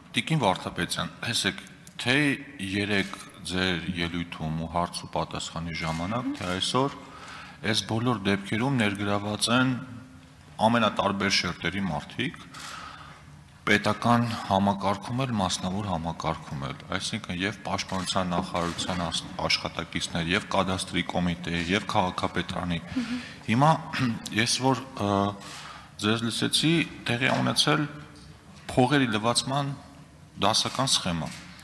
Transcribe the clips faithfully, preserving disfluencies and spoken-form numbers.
Տիկին Վարդապետյան, տեսեք, թե երեք ձեր ելույթում ու հարց ու պատասխանի ժամանակ, թե այսօր այս բոլոր դեպքերում ներգրաված են ամենատարբեր շերտերի մարդիկ, պետական համակարգում էլ, մասնավոր համակարգում էլ, այսինքն եւ պաշտպանության նախարարության աշխատակիցներ, եւ կադաստրի կոմիտեի, եւ քաղաքապետարանի։ Հիմա ես որ ձեզ լսեցի, տեղի ունեցել փողերի լվացման դասական սխեմա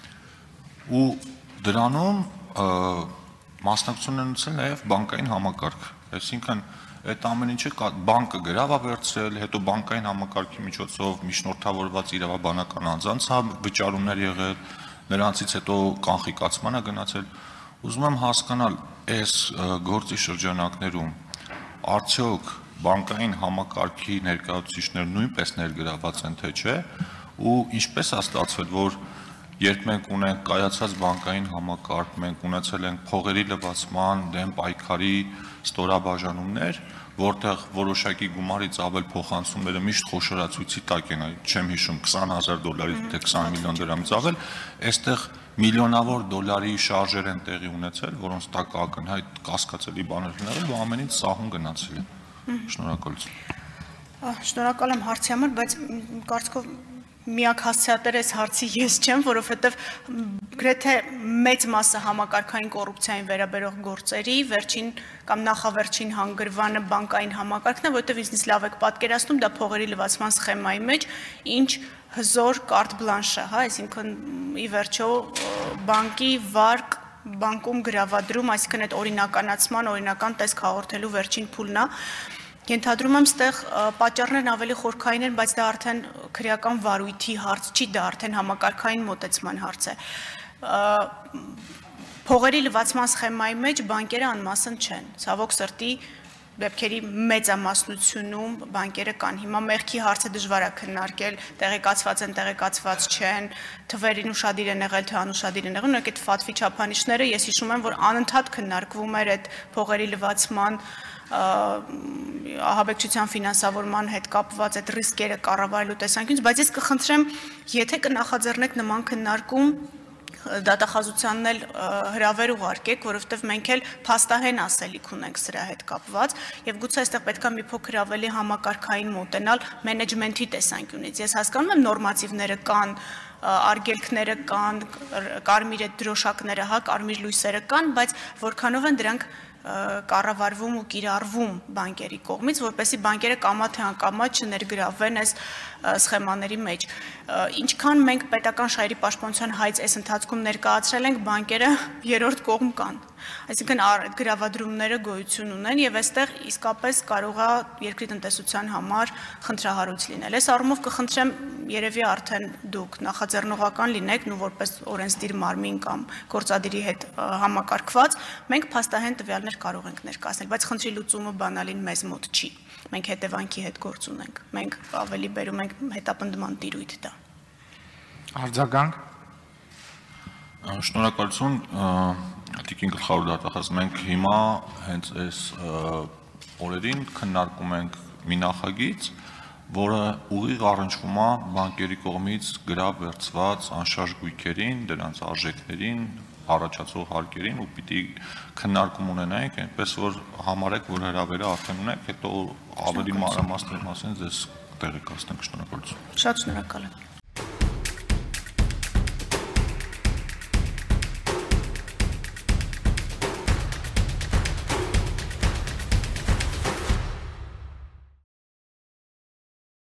ու դրանում մասնակցություն են ունեցել նաև բանկային համակարգ, այսինքն այդ ամեն ինչը բանկը գրավ է վերցրել, հետո բանկային համակարգի միջոցով միջնորդավորված իրավաբանական անձանց վճարումներ եղել, նրանցից հետո կանխիկացման է գնացել, ուզում եմ հասկանալ այս գործի շրջանակներում արդյոք բանկային համակարգի ներկայացուցիչներ նույնպես ներգրաված են թե չէ ու ինչպես է ստացվել, որ երբ մենք ունենք կայացած բանկային համակարգ, մենք ունեցել ենք փողերի լվացման դեմ պայքարի ստորաբաժանումներ, որտեղ որոշակի գումարից ավել փոխանցումները միշտ խոշորացույցի տակ են, չեմ հիշում քսան հազար դոլարից թե քսան միլիոն դրամից ավել, այստեղ միլիոնավոր դոլարի շարժեր են տեղի ունեցել, որոնց տակ ակնհայտ կասկածելի բաներ են եղել ու ամեն ինչ սահուն գնացել է։ Շնորհակալություն։ Շնորհակալ եմ հարցի համար, բայց կարծիքով միակ հասցեատերը այս հարցի ես չեմ, որովհետև գրեթե մեծ մասը համակարգային կոռուպցիային վերաբերող գործերի վերջին կամ նախավերջին հանգրվանը բանկային համակարգն է, որովհետև ինձնից լավ եք պատկերացնում, դա փողերի լվացման սխեմայի մեջ ինչ հզոր կարտ բլանշ է, հա, այսինքն ի վերջո բանկի վարկ բանկում գրավադրում, այսինքն այդ օրինականացման, օրինական տեսք հաղորդելու վերջին փուլն է։ Ենթադրում եմ ստեղ պատճառներն ավելի խորքային են, բայց դա արդեն քրեական վարույթի հարց չի, դա արդեն համակարգային մոտեցման հարց է։ Փողերի լվացման սխեմայի մեջ բանկերը անմասն չեն, ցավոք սրտի դեպքերի մեծամասնությունում բանկերը կան։ Հիմա մեղքի հարցը դժվար է քննարկել, տեղեկացված են, տեղեկացված չեն, թվերին ուշադիր են եղել, թե անուշադիր են եղել, նույնիսկ այդ ֆաթվի չափանիշները ես հիշում եմ, որ անընդհատ քննարկվում էր այդ փողերի լվացման ահաբեկչության ֆինանսավորման հետ կապված այդ ռիսկերը կառավարելու տեսանկյունից, բայց ես կխնդրեմ, եթե կնախաձեռնեք նման քննարկում, դատախազությանն էլ հրավեր ուղարկեք, որովհետև մենք էլ փաստահեն ասելիք ունենք սրա հետ կապված եւ գուցե այստեղ պետք է մի փոքր ավելի համակարգային մոտենալ մենեջմենթի տեսանկյունից։ Ես հասկանում եմ նորմատիվները կան, արգելքները կան, կարմիր այդ դրոշակները, հա, կարմիր լույսերը կան, բայց որքանով են դրանք կառավարվում ու կիրառվում բանկերի կողմից, որպեսզի բանկերը կամա թե անկամա չներգրավվեն այս սխեմաների մեջ։ Ինչքան մենք պետական շահերի պաշտպանության հայց այս ընթացքում ներկայացրել ենք, բանկերը երրորդ կողմ կան։ Այսինքն գրավադրումները գոյություն ունեն եւ այստեղ իսկապես կարող է երկրի տնտեսության համար խնդրահարույց լինել։ Այս առումով կխնդրեմ երևի արդեն դուք նախաձեռնողական լինեք, ու որպես օրենսդիր մարմին կամ գործադիրի հետ համակարգված, մենք փաստահեն տվյալներ կարող ենք ներկայացնել, բայց խնդրի լուծումը բանալին մեզ մոտ չի։ Մենք հետևանքի հետ գործ ունենք։ Մենք ավելի բերում ենք հետապնդման տիրույթ դա։ Արձագանք։ Շնորհակալություն, Տիկին գլխավոր դատախազ, մենք հիմա հենց այս օրերին քննարկում ենք մի նախագիծ, որը ուղիղ առնչվում է բանկերի կողմից գրավ վերցված անշարժ գույքերին, դրանց արժեքներին, առաջացող հարկերին ու պիտի քննարկում ունենայինք, այնպես որ համարեք, որ հրավերը արդեն ունեք, հետո ավելի մանրամասնի մասին ձեզ տեղեկացնենք։ Շնորհակալություն։ Շատ շնորհակալ եմ։